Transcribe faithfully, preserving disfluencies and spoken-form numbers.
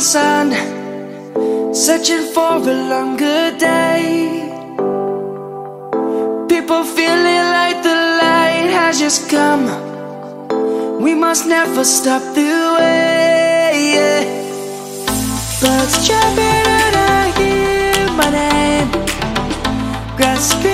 sun, searching for a longer day. People feeling like the light has just come. We must never stop the way, yeah. Birds jumping and I hear my name, grasping